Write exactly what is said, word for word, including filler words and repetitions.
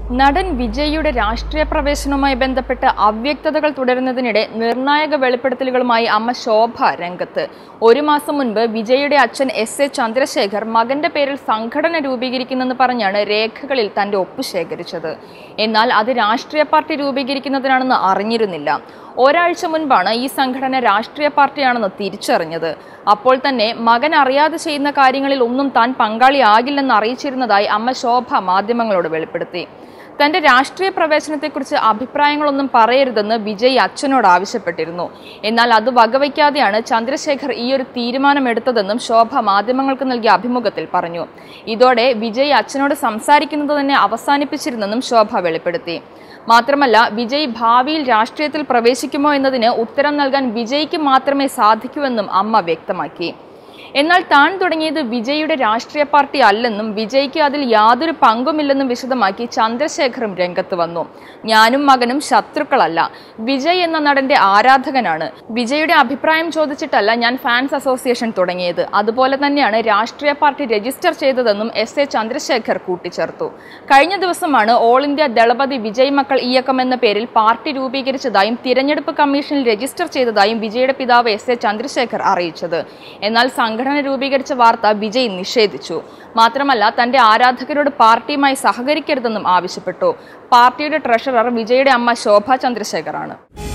നടൻ വിജയിയുടെ രാഷ്ട്രീയ പ്രവേശനവുമായി ബന്ധപ്പെട്ട് അവ്യക്തതകൾ തുടരുന്നതിനിടെ നിർണായക വെളിപ്പെടുത്തലുകളുമായി അമ്മ ശോഭ രംഗത്ത്. ഒരു മാസം മുൻപ് വിജയിയുടെ അച്ഛൻ എസ് എ ചന്ദ്രശേഖർ മകന്റെ പേരിൽ സംഘടന രൂപീകരിക്കുന്നെന്ന് പറഞ്ഞാണ് രേഖകളിൽ തന്റെ ഒപ്പ് ശേഖരിച്ചത്. എന്നാൽ അത് രാഷ്ട്രീയ പാർട്ടി രൂപീകരിക്കുന്നതിനാണെന്ന് അറിഞ്ഞിരുന്നില്ല. ഒരാഴ്ച മുൻപാണ് ഈ സംഘടന രാഷ്ട്രീയ പാർട്ടിയാണെന്ന് തിരിച്ചറിഞ്ഞത്. അപ്പോൾ തന്നെ മകൻ അറിയാതെ ചെയ്യുന്ന കാര്യങ്ങളിൽ ഒന്നും താൻ പങ്കാളിയാകില്ലെന്ന് അറിയിച്ചിരുന്നതായി അമ്മ ശോഭ മാധ്യമങ്ങളോട് വെളിപ്പെടുത്തി. തന്റെ രാഷ്ട്രീയ പ്രവേശനത്തെക്കുറിച്ച് അഭിപ്രായങ്ങളൊന്നും പറയരുതെന്ന് വിജയ് അച്ഛനോട് ആവശ്യപ്പെട്ടിരുന്നു. എന്നാൽ അത് വകവയ്ക്കാതെയാണ് ചന്ദ്രശേഖർ ഈ ഒരു തീരുമാനമെടുത്തതെന്നും ശോഭ മാധ്യമങ്ങൾക്ക് നൽകിയ അഭിമുഖത്തിൽ പറഞ്ഞു. ഇതോടെ വിജയ് അച്ഛനോട് സംസാരിക്കുന്നത് തന്നെ അവസാനിപ്പിച്ചിരുന്നെന്നും ശോഭ വെളിപ്പെടുത്തി. മാത്രമല്ല, വിജയ് ഭാവിയിൽ രാഷ്ട്രീയത്തിൽ പ്രവേശിക്കുമോ എന്നതിന് ഉത്തരം നൽകാൻ വിജയ്ക്ക് മാത്രമേ സാധിക്കൂവെന്നും അമ്മ വ്യക്തമാക്കി. എന്നാൽ താൻ തുടങ്ങിയത് വിജയിയുടെ രാഷ്ട്രീയ പാർട്ടി അല്ലെന്നും വിജയ്ക്ക് അതിൽ യാതൊരു പങ്കുമില്ലെന്നും വിശദമാക്കി ചന്ദ്രശേഖറും രംഗത്ത് വന്നു. ഞാനും മകനും ശത്രുക്കളല്ല, വിജയ് എന്ന നടന്റെ ആരാധകനാണ്. വിജയുടെ അഭിപ്രായം ചോദിച്ചിട്ടല്ല ഞാൻ ഫാൻസ് അസോസിയേഷൻ തുടങ്ങിയത്. അതുപോലെ തന്നെയാണ് രാഷ്ട്രീയ പാർട്ടി രജിസ്റ്റർ ചെയ്തതെന്നും എസ് എ ചന്ദ്രശേഖർ കൂട്ടിച്ചേർത്തു. കഴിഞ്ഞ ദിവസമാണ് ഓൾ ഇന്ത്യ ദളപതി വിജയ് മക്കൾ ഇയക്കം എന്ന പേരിൽ പാർട്ടി രൂപീകരിച്ചതായും തിരഞ്ഞെടുപ്പ് കമ്മീഷനിൽ രജിസ്റ്റർ ചെയ്തതായും വിജയുടെ പിതാവ് എസ് എ ചന്ദ്രശേഖർ അറിയിച്ചത്. എന്നാൽ സംഘടന രൂപീകരിച്ച വാർത്ത വിജയ് നിഷേധിച്ചു. മാത്രമല്ല, തന്റെ ആരാധകരോട് പാർട്ടിയുമായി സഹകരിക്കരുതെന്നും ആവശ്യപ്പെട്ടു. പാർട്ടിയുടെ ട്രഷറർ വിജയുടെ അമ്മ ശോഭ ചന്ദ്രശേഖറാണ്.